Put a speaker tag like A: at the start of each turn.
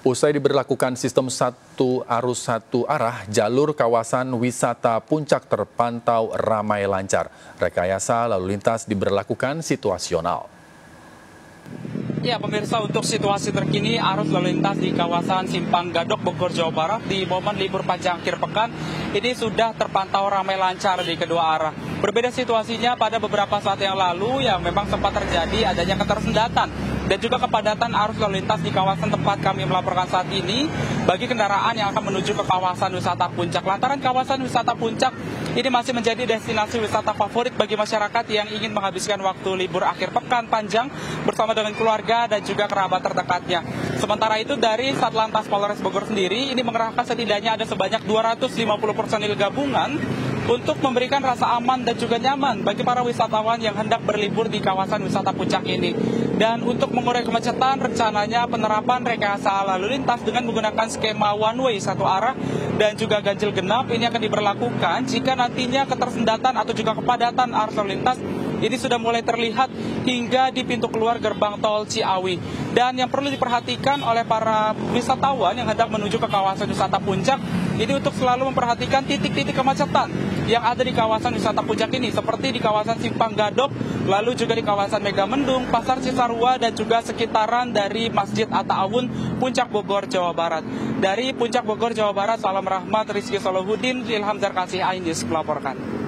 A: Usai diberlakukan sistem satu arus satu arah, jalur kawasan wisata Puncak terpantau ramai lancar. Rekayasa lalu lintas diberlakukan situasional.
B: Ya, pemirsa, untuk situasi terkini arus lalu lintas di kawasan Simpang Gadok, Bogor, Jawa Barat di momen libur panjang akhir pekan ini sudah terpantau ramai lancar di kedua arah. Berbeda situasinya pada beberapa saat yang lalu yang memang sempat terjadi adanya ketersendatan dan juga kepadatan arus lalu lintas di kawasan tempat kami melaporkan saat ini bagi kendaraan yang akan menuju ke kawasan wisata Puncak. Lantaran kawasan wisata Puncak ini masih menjadi destinasi wisata favorit bagi masyarakat yang ingin menghabiskan waktu libur akhir pekan panjang bersama dengan keluarga dan juga kerabat terdekatnya. Sementara itu dari Satlantas Polres Bogor sendiri ini mengerahkan setidaknya ada sebanyak 250 personil gabungan untuk memberikan rasa aman dan juga nyaman bagi para wisatawan yang hendak berlibur di kawasan wisata Puncak ini. Dan untuk mengurai kemacetan, rencananya penerapan rekayasa lalu lintas dengan menggunakan skema one way satu arah dan juga ganjil genap ini akan diberlakukan jika nantinya ketersendatan atau juga kepadatan arus lalu lintas ini sudah mulai terlihat hingga di pintu keluar gerbang tol Ciawi. Dan yang perlu diperhatikan oleh para wisatawan yang hendak menuju ke kawasan wisata Puncak ini untuk selalu memperhatikan titik-titik kemacetan yang ada di kawasan wisata Puncak ini, seperti di kawasan Simpang Gadok, lalu juga di kawasan Megamendung, Pasar Cisarua, dan juga sekitaran dari Masjid Atta-Awun, Puncak Bogor, Jawa Barat. Dari Puncak Bogor, Jawa Barat, salam rahmat, Rizky Solohuddin, Ilham Zarkasih, Ainus melaporkan.